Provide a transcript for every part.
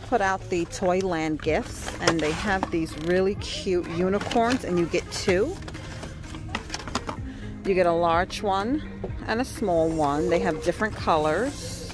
put out the Toyland gifts, and they have these really cute unicorns, and you get 2. You get a large one and a small one. They have different colors.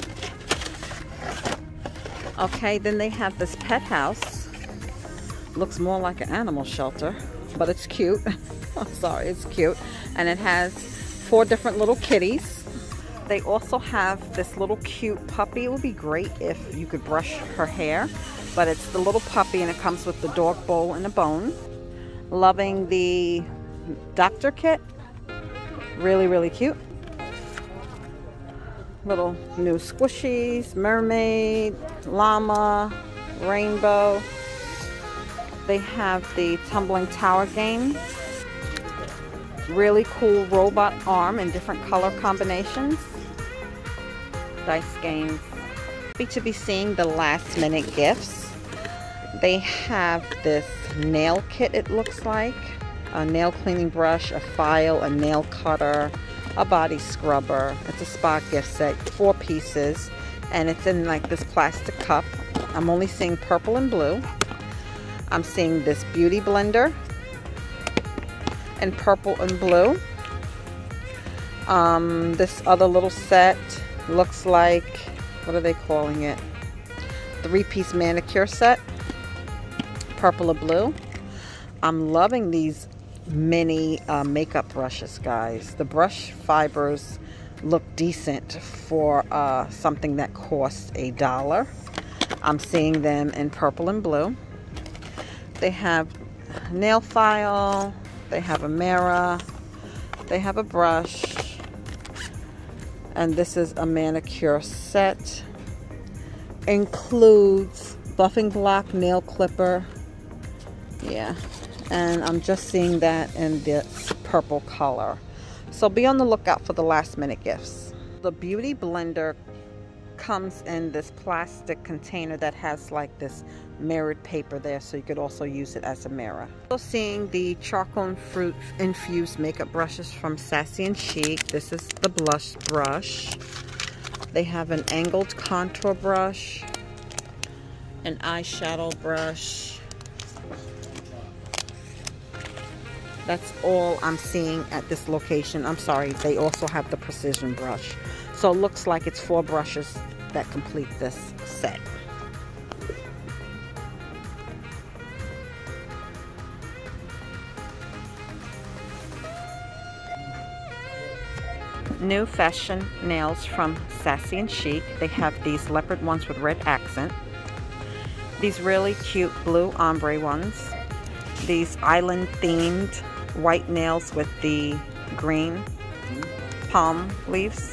Okay, then they have this pet house. Looks more like an animal shelter, but it's cute. I'm sorry, it's cute. And it has 4 different little kitties. They also have this little cute puppy. It would be great if you could brush her hair, but it's the little puppy, and it comes with the dog bowl and a bone. Loving the doctor kit. Really, really cute. Little new squishies, mermaid, llama, rainbow. They have the tumbling tower game. Really cool robot arm in different color combinations. Dice games. Happy to be seeing the last minute gifts. They have this nail kit, it looks like. A nail cleaning brush, a file, a nail cutter, a body scrubber. It's a spa gift set, 4 pieces, and it's in like this plastic cup. I'm only seeing purple and blue. I'm seeing this beauty blender in purple and blue. This other little set looks like, what are they calling it? 3-piece manicure set, purple and blue. I'm loving these mini makeup brushes, guys. The brush fibers look decent for something that costs $1. I'm seeing them in purple and blue. They have a nail file, they have a mirror, they have a brush, and this is a manicure set. Includes buffing block, nail clipper. Yeah, and I'm just seeing that in this purple color. So be on the lookout for the last minute gifts. The beauty blender comes in this plastic container that has like this mirrored paper there, so you could also use it as a mirror. Also seeing the charcoal and fruit infused makeup brushes from Sassy and Chic. This is the blush brush. They have an angled contour brush, an eyeshadow brush. That's all I'm seeing at this location. I'm sorry, they also have the precision brush. So it looks like it's 4 brushes that complete this set. New fashion nails from Sassy and Chic. They have these leopard ones with red accent. These really cute blue ombre ones. These island themed white nails with the green palm leaves.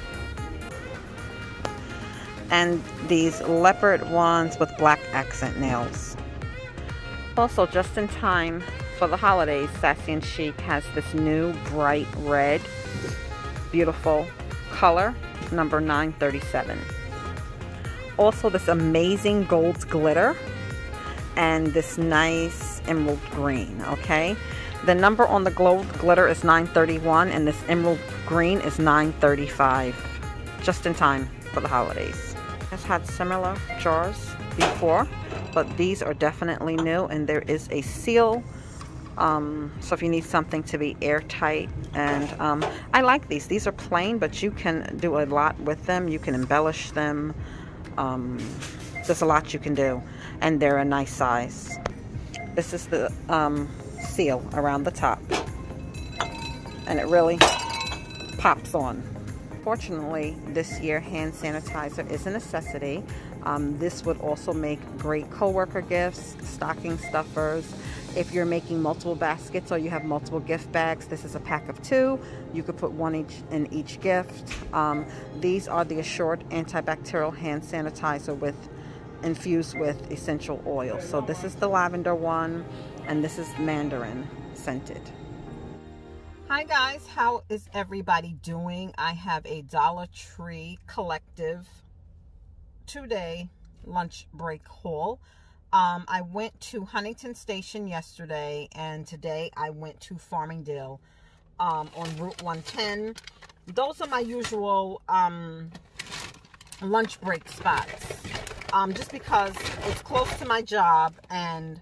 And these leopard ones with black accent nails. Also, just in time for the holidays, Sassy and Chic has this new bright red, beautiful color, number 937. Also, this amazing gold glitter and this nice emerald green, okay? The number on the gold glitter is 931 and this emerald green is 935. Just in time for the holidays. I've had similar jars before, but these are definitely new, and there is a seal. So if you need something to be airtight, and I like these. These are plain, but you can do a lot with them. You can embellish them. There's a lot you can do, and they're a nice size. This is the seal around the top, and it really pops on. Fortunately, this year hand sanitizer is a necessity. This would also make great coworker gifts, stocking stuffers. If you're making multiple baskets or you have multiple gift bags, this is a pack of 2. You could put one in each gift. These are the Assured antibacterial hand sanitizer infused with essential oil. So this is the lavender one, and this is mandarin scented. Hi guys, how is everybody doing? I have a Dollar Tree collective 2-day lunch break haul. I went to Huntington Station yesterday, and today I went to Farmingdale on Route 110. Those are my usual lunch break spots. just because it's close to my job, and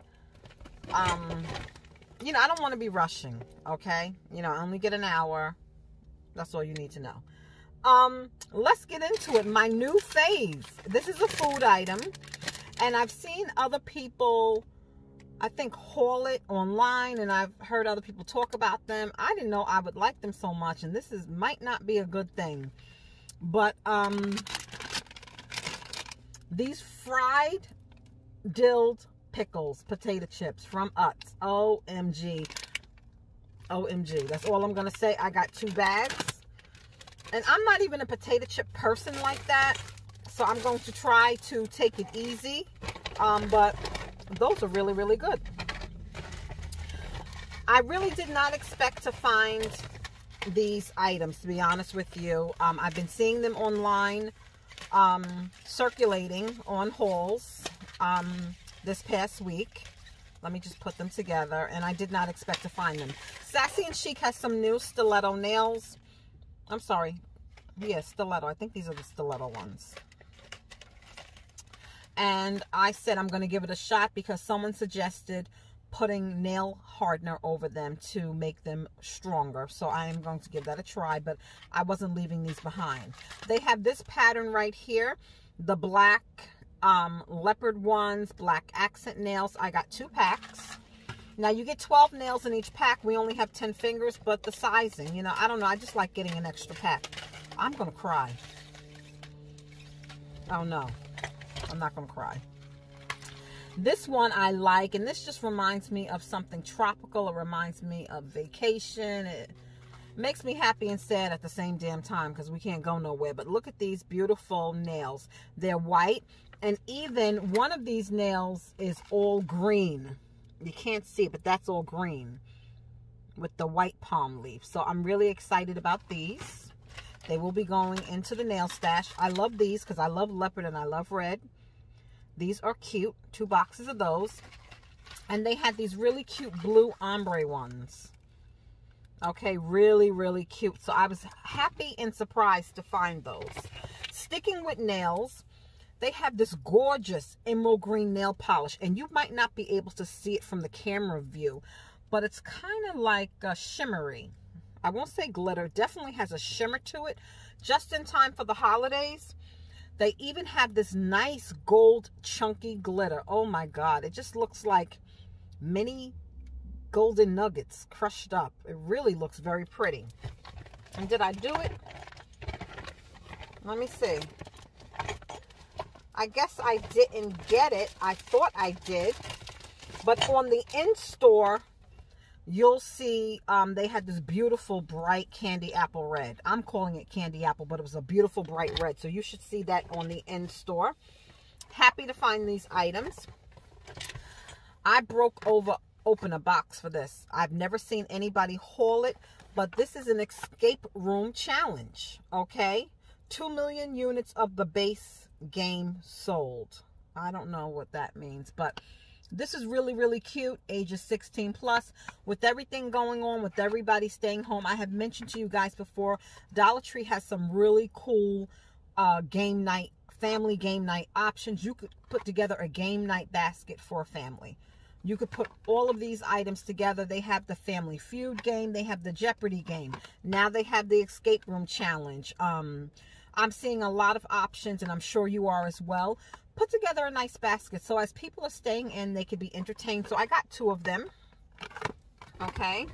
you know, I don't want to be rushing, okay? You know, I only get an hour. That's all you need to know. Let's get into it. My new fave. This is a food item, and I've seen other people, I think, haul it online, and I've heard other people talk about them. I didn't know I would like them so much, and this might not be a good thing. But these fried dilled pickles, potato chips from Utz. OMG. OMG. That's all I'm going to say. I got 2 bags. And I'm not even a potato chip person like that. So I'm going to try to take it easy. But those are really, really good. I really did not expect to find these items, to be honest with you. I've been seeing them online, circulating on hauls this past week. Let me just put them together, and I did not expect to find them. Sassy and Chic has some new stiletto nails. I'm sorry. Yeah, stiletto. I think these are the stiletto ones. And I said I'm going to give it a shot because someone suggested putting nail hardener over them to make them stronger. So I am going to give that a try, but I wasn't leaving these behind. They have this pattern right here, the black leopard ones, black accent nails. I got 2 packs. Now you get 12 nails in each pack. We only have 10 fingers, but the sizing, you know, I don't know. I just like getting an extra pack. I'm going to cry. Oh no, I'm not going to cry. This one I like, and this just reminds me of something tropical. It reminds me of vacation. It makes me happy and sad at the same damn time because we can't go nowhere. But look at these beautiful nails. They're white, and even one of these nails is all green. You can't see it, but that's all green with the white palm leaf. So I'm really excited about these. They will be going into the nail stash. I love these because I love leopard and I love red. These are cute. 2 boxes of those. And they had these really cute blue ombre ones. Okay, really, really cute. So I was happy and surprised to find those. Sticking with nails, they have this gorgeous emerald green nail polish. And you might not be able to see it from the camera view, but it's kind of like shimmery. I won't say glitter. Definitely has a shimmer to it. Just in time for the holidays. They even have this nice gold chunky glitter. Oh my God. It just looks like mini golden nuggets crushed up. It really looks very pretty. And did I do it? Let me see. I guess I didn't get it. I thought I did. But on the in-store, you'll see they had this beautiful bright candy apple red. I'm calling it candy apple, but it was a beautiful bright red. So you should see that on the in-store. Happy to find these items. I broke open a box for this. I've never seen anybody haul it, but this is an escape room challenge, okay? 2 million units of the base game sold. I don't know what that means, but this is really, really cute. Ages 16 plus. With everything going on, with everybody staying home, I have mentioned to you guys before, Dollar Tree has some really cool game night, family game night options. You could put together a game night basket for a family. You could put all of these items together. They have the Family Feud game. They have the Jeopardy game. Now they have the Escape Room Challenge. I'm seeing a lot of options, and I'm sure you are as well. Put together a nice basket so as people are staying in, they could be entertained. So I got 2 of them. Okay.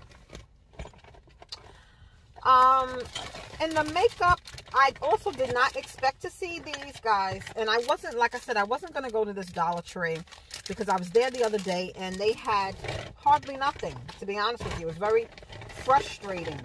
And the makeup, I also did not expect to see these, guys. And I wasn't, like I said, I wasn't going to go to this Dollar Tree because I was there the other day and they had hardly nothing, to be honest with you. It was very frustrating.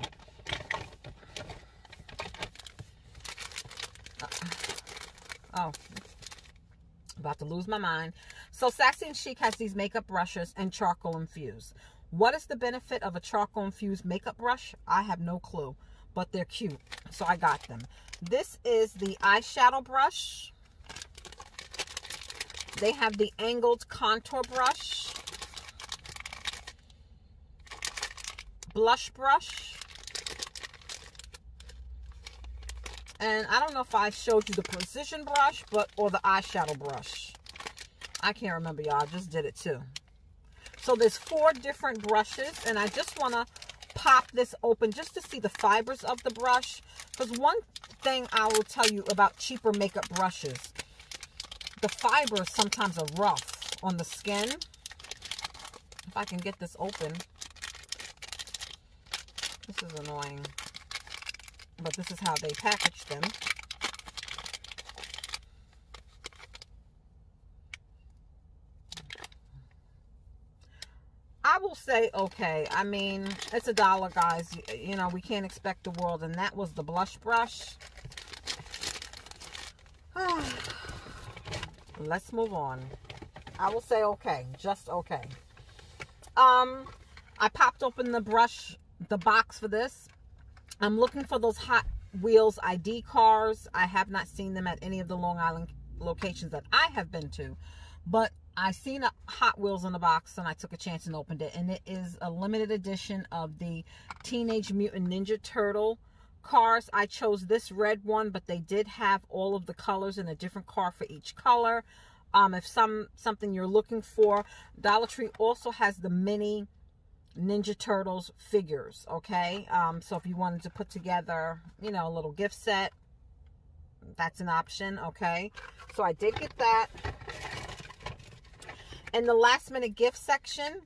Oh, about to lose my mind. So Sassy and Chic has these makeup brushes and charcoal infused. What is the benefit of a charcoal infused makeup brush? I have no clue, but they're cute, so I got them. This is the eyeshadow brush. They have the angled contour brush, blush brush, And I don't know if I showed you the precision brush, or the eyeshadow brush. I can't remember, y'all. I just did it too. So there's 4 different brushes, and I just want to pop this open just to see the fibers of the brush. Because one thing I will tell you about cheaper makeup brushes, the fibers sometimes are rough on the skin. If I can get this open. This is annoying. But this is how they package them. I will say, okay, I mean, it's $1, guys. You know, we can't expect the world. And that was the blush brush. Let's move on. I will say okay, just okay. I popped open the brush, the box for this. I'm looking for those Hot Wheels ID cars. I have not seen them at any of the Long Island locations that I have been to. But I seen a Hot Wheels in the box, and I took a chance and opened it. And it is a limited edition of the Teenage Mutant Ninja Turtle cars. I chose this red one, but they did have all of the colors in a different car for each color. If something you're looking for, Dollar Tree also has the mini Ninja Turtles figures, okay? So if you wanted to put together, you know, a little gift set, that's an option, okay? So I did get that. In the last minute gift section,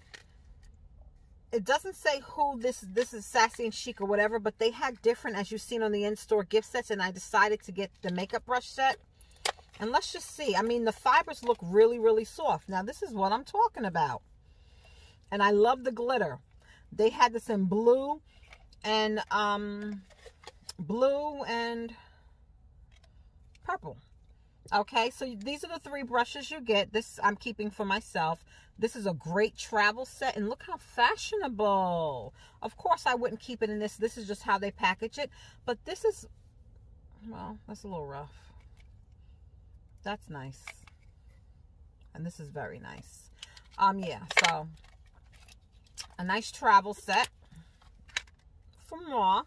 it doesn't say who this is, Sassy and Chic or whatever, but they had different, as you've seen on the in-store gift sets, and I decided to get the makeup brush set. And let's just see. I mean, the fibers look really, really soft. Now, this is what I'm talking about. And I love the glitter. They had this in blue and purple. Okay, so these are the 3 brushes you get. This I'm keeping for myself. This is a great travel set, and look how fashionable. Of course, I wouldn't keep it in this. This is just how they package it. But this is, well, that's a little rough. That's nice. And this is very nice. Yeah, so a nice travel set from Raw.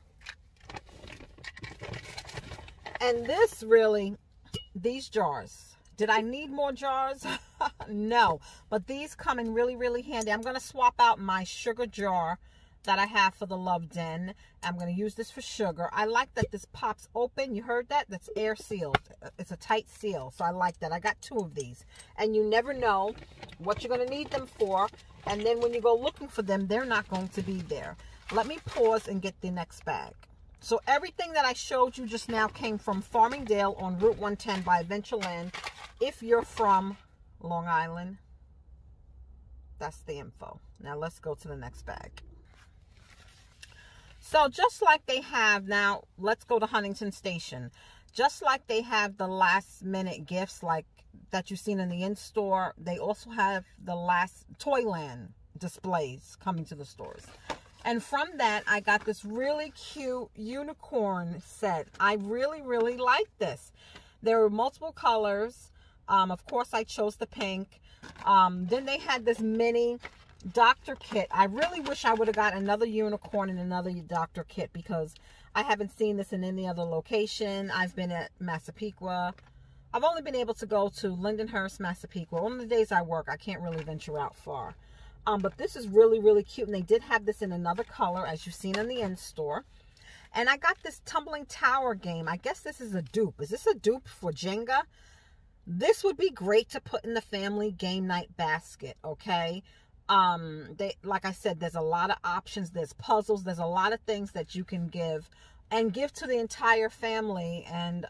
And this really, these jars. Did I need more jars? No. But these come in really, really handy. I'm going to swap out my sugar jar that I have for the Love Den. I'm going to use this for sugar. I like that this pops open. You heard that? That's air sealed. It's a tight seal. So I like that. I got 2 of these. And you never know what you're going to need them for. And then when you go looking for them, they're not going to be there. Let me pause and get the next bag. So everything that I showed you just now came from Farmingdale on Route 110 by Adventureland. If you're from Long Island, that's the info. Now let's go to the next bag. So just like they have now, let's go to Huntington Station. Just like they have the last minute gifts like that you've seen in the in-store, they also have the last Toyland displays coming to the stores. And from that, I got this really cute unicorn set. I really, really like this. There were multiple colors. Of course, I chose the pink. Then they had this mini Dr. Kit. I really wish I would have got another unicorn and another Dr. Kit because I haven't seen this in any other location. I've been at Massapequa. I've only been able to go to Lindenhurst, Massapequa. One of the days I work, I can't really venture out far. But this is really, really cute. And they did have this in another color, as you've seen in the in-store. And I got this tumbling tower game. I guess this is a dupe. Is this a dupe for Jenga? This would be great to put in the family game night basket, okay? Like I said, there's a lot of options. There's puzzles. There's a lot of things that you can give and give to the entire family. And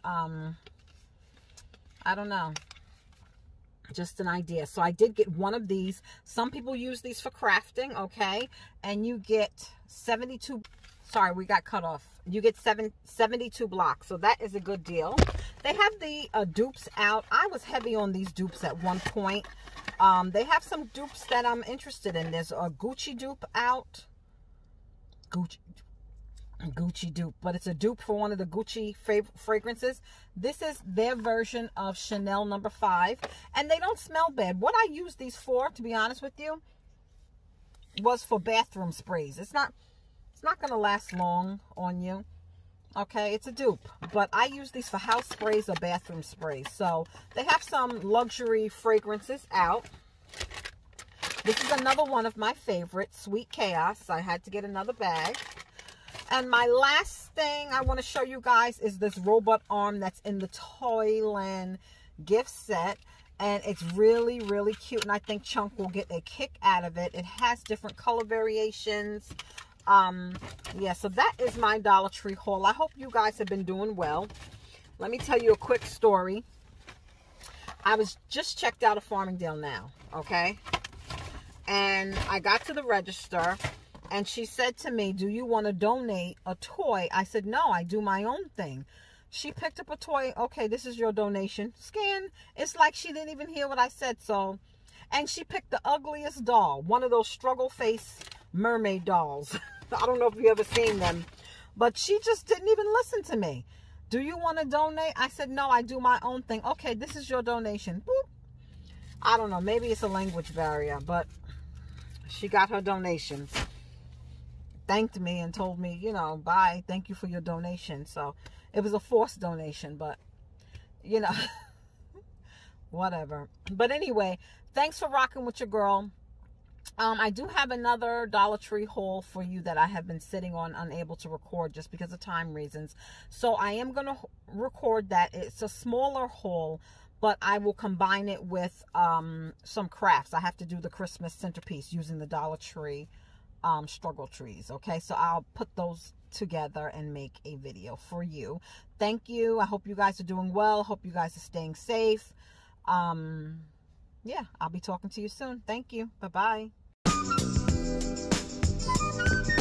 I don't know, just an idea. So I did get one of these. Some people use these for crafting, okay? And you get 72, sorry, we got cut off. You get 72 blocks. So that is a good deal. They have the dupes out. I was heavy on these dupes at one point. They have some dupes that I'm interested in. There's a Gucci dupe out. Gucci dupe, but it's a dupe for one of the Gucci fragrances. This is their version of Chanel No. 5, and they don't smell bad. What I use these for, to be honest with you, was for bathroom sprays. It's not going to last long on you. Okay, it's a dupe, but I use these for house sprays or bathroom sprays. So they have some luxury fragrances out. This is another one of my favorites, Sweet Chaos. I had to get another bag. And my last thing I want to show you guys is this robot arm that's in the Toyland gift set. And it's really, really cute. And I think Chunk will get a kick out of it. It has different color variations. Yeah, so that is my Dollar Tree haul. I hope you guys have been doing well. Let me tell you a quick story. I was just checked out of Farmingdale now, okay? And I got to the register, and she said to me, do you want to donate a toy? I said, no, I do my own thing. She picked up a toy. Okay, this is your donation. Scan. It's like she didn't even hear what I said. So, and she picked the ugliest doll, one of those struggle face mermaid dolls. I don't know if you ever seen them, but she just didn't even listen to me. Do you want to donate? I said, no, I do my own thing. Okay, this is your donation. Boop. I don't know. Maybe it's a language barrier, but she got her donation. Thanked me and told me, you know, bye. Thank you for your donation. So it was a forced donation, but, you know, whatever. But anyway, thanks for rocking with your girl. I do have another Dollar Tree haul for you that I have been sitting on, unable to record just because of time reasons. So I am going to record that. It's a smaller haul, but I will combine it with some crafts. I have to do the Christmas centerpiece using the Dollar Tree struggle trees. Okay, so I'll put those together and make a video for you. Thank you. I hope you guys are doing well. Hope you guys are staying safe. Yeah, I'll be talking to you soon. Thank you. Bye-bye.